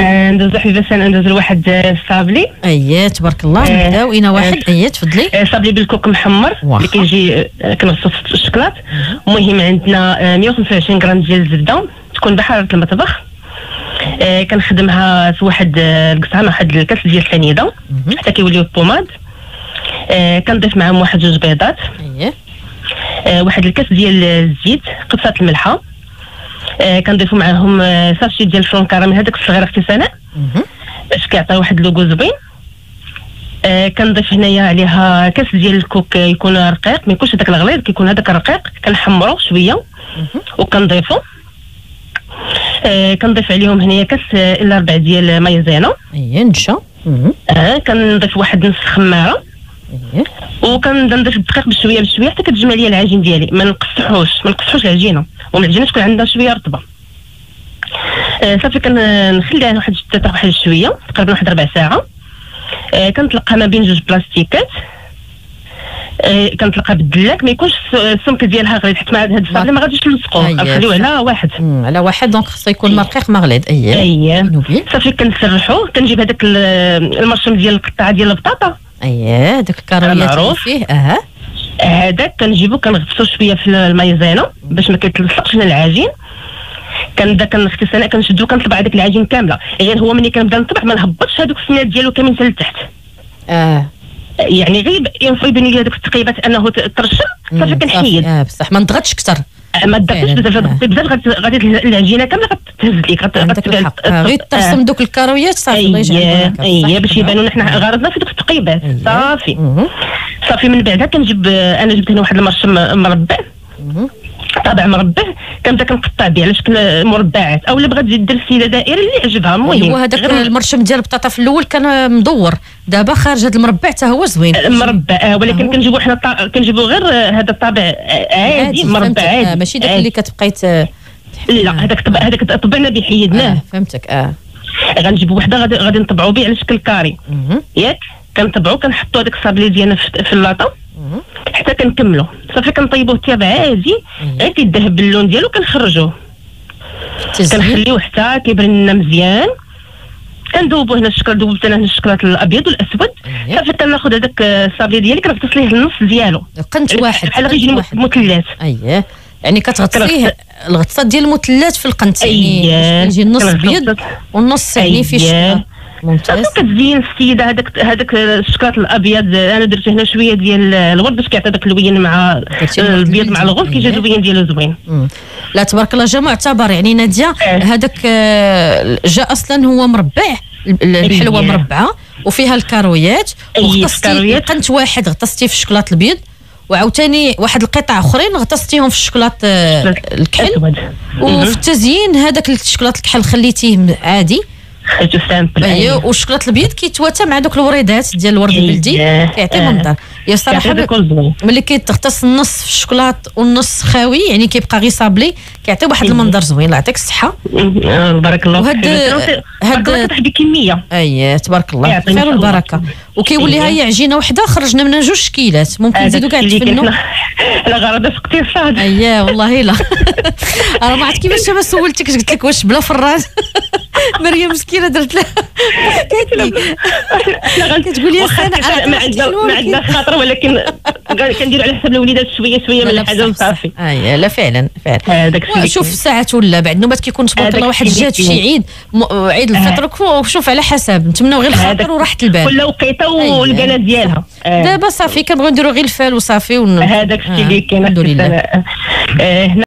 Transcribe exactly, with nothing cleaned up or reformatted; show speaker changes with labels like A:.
A: آه ندوزو حبيبه انا ندوزو لواحد الصابلي.
B: اييه تبارك الله.
A: آه
B: نبداو اين واحد.
A: آه
B: اييه تفضلي.
A: آه صابلي بالكوك محمر اللي كيجي كنغسلو في الشكلاط. المهم عندنا مية وخمسة وعشرين غرام ديال الزبده تكون بحراره المطبخ. آه كنخدمها في واحد القصعه مع واحد الكاس ديال السنيده حتى كيوليو بوماد. آه كنضيف معاهم واحد جوج بيضات.
B: اييه.
A: آه واحد الكاس ديال الزيت، قطعه الملحه. آه كنضيفوا معاهم آه ساشي ديال الفرون كراميل هذاك الصغير اختي سناء باش كيعطي واحد لوغو زوين. آه كنضيف هنايا عليها كاس ديال الكوك يكون رقيق، ما يكونش هذاك الغليظ، كيكون هذاك الرقيق كنحمرو شويه وكنضيفو. آه كنضيف عليهم هنايا كاس الا ربع ديال مايزينا.
B: اييه نشا.
A: اه كنضيف واحد نص خماره.
B: اييه.
A: وكنضيف الدقيق بشويه بشويه حتى كتجمع ليا العجين ديالي، ما نقصحوش ما نقصحوش العجينه، والعجينه تكون عندها شويه رطبه. آه صافي كنخليها واحد حتى واحد شويه تقريبا واحد ربع ساعه. آه كنطلقها ما بين جوج بلاستيكات. آه كنطلقها بالدلاك، ما يكونش السمك ديالها غليظ حيت مع هاد الصابلي ما غاديش نلصقوه، غنخليو على واحد
B: على واحد دونك خصو يكون رقيق ما غليظ. اييه
A: اييه صافي كنسرحوه. كنجيب هذاك المرشم ديال القطعه ديال البطاطا.
B: اييه داك الكرويات اللي فيه. اها
A: هذاك كنجيبو كنغطسو شويه في المايزينا باش ما كيتلصقش لنا العجين. كنبدا كنختي سناء كنشدو كنطبع هذاك العجين كامله، غير هو ملي كنبدا نطبع ما نهبطش هذوك السنات ديالو كاملين حتى لتحت.
B: اه
A: يعني غير ينفع يبان لي هذوك التقيبات انه ترشم صافي كنحيد.
B: اه بصح ما نضغطش اكثر،
A: ما تضغطش بزاف. ضغطتي بزاف غادي العجينه كامله غتهز ليك
B: غتبان. غير ترسم دوك الكرويات صافي الله يجعل.
A: اييه باش يبانوا حنا غرضنا في دوك التقيبات. صافي صافي من بعدها كنجيب انا جبت هنا واحد المرشم مربع، طابع مربع، كنبدا كنقطع به على شكل مربعات، او اللي بغات تزيد دير السيله دائري اللي عجبها. المهم
B: ايوا هذاك المرشم ديال البطاطا في الاول كان مدور، دابا خارج هذا المربع حتى هو زوين
A: مربع. ولكن كنجيبو حنا طا... كنجيبو غير هذا الطابع عادي مربع عادي.
B: آه ماشي داك اللي كتبقاي
A: لا هذاك هذاك طبعنا به حيدناه.
B: آه فهمتك. اه
A: غنجيبو وحده غادي غادي نطبعو به على شكل كاري ياك. كنطبعو كنحطو هذاك الصابلي ديالنا في اللاطه حتى كنكملو. صافي كنطيبوه تياب عادي غير كيدهب باللون ديالو كنخرجوه كنخليوه حتى كيبرد لنا مزيان. كندوبو هنا الشكل، دوبت انا هنا الشكلاط الابيض والاسود. صافي كناخذ هذاك الصابلي ديالي كنغطس ليه النص ديالو
B: قنت واحد
A: بحال غيجي مثلث.
B: اييه يعني كتغطسيه الغطسه ديال المثلث في القنت. يعني يجي النص ابيض والنص يعني فيه شكلاط. ممتاز.
A: كتزين السيده هذاك هذاك الشكلاط الابيض. انا درت هنا شويه ديال الورد باش كيعطي داك اللوين مع البيض مع الغوص كيجي اللوين ديالو زوين.
B: لا تبارك الله جا معتبر. يعني ناديه هذاك جا اصلا هو مربع، الحلوه مربعه وفيها الكرويات وغطستي قنت واحد غطستيه في الشكلاط البيض، وعاوتاني واحد القطع اخرين غطستيهم في الشكلاط الكحل. وفي التزيين هذاك الشكلاط الكحل خليتيه عادي
A: خرجوا سامبل.
B: ايوه والشكلاط البيض كيتواتى مع دوك الوريدات ديال الورد البلدي كيعطي منظر. يا صراحه ملي كيتغطس النص في الشكلاط والنص خاوي يعني كيبقى غير صابلي كيعطي واحد المنظر زوين. الله يعطيك الصحه.
A: بارك الله فيك.
B: وهاد هاد
A: بكميه.
B: اييه تبارك الله خير والبركه. وكيولي ها هي عجينه وحده خرجنا منها جوج شكيلات ممكن نزيدو كاع تفنوا
A: على غرض في اقتصاد.
B: اييه والله لا راه ما عرفت كيفاش ما سولتكش قلت لك واش بلا فراس مريم مسكينه درت لها قالت لي كتقول لي
A: انا ما عندنا ما عندنا خاطر، ولكن كنديروا على حسب الوليدات شويه شويه من الحاجه وصافي.
B: اييه لا فعلا فعلا.
A: هذاك
B: شوف ساعات ولا بعد نوبات كيكون تبارك الله واحد جات شي عيد عيد الفطر وشوف على حسب نتمنوا غير الخاطر وراحه البال
A: كل وقيته والبنات ديالها.
B: دابا صافي كنبغيو نديروا غير الفال وصافي.
A: هذاك الشيء اللي كاين الحمد لله.